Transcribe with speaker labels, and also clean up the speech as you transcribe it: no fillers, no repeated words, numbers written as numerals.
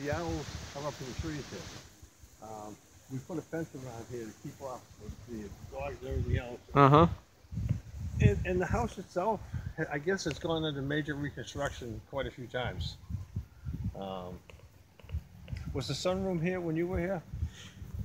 Speaker 1: the owls are up in the trees here. We put a fence around here to keep off the dogs and everything else.
Speaker 2: Uh-huh.
Speaker 1: And the house itself, I guess it's gone under major reconstruction quite a few times. Was the sunroom here when you were here?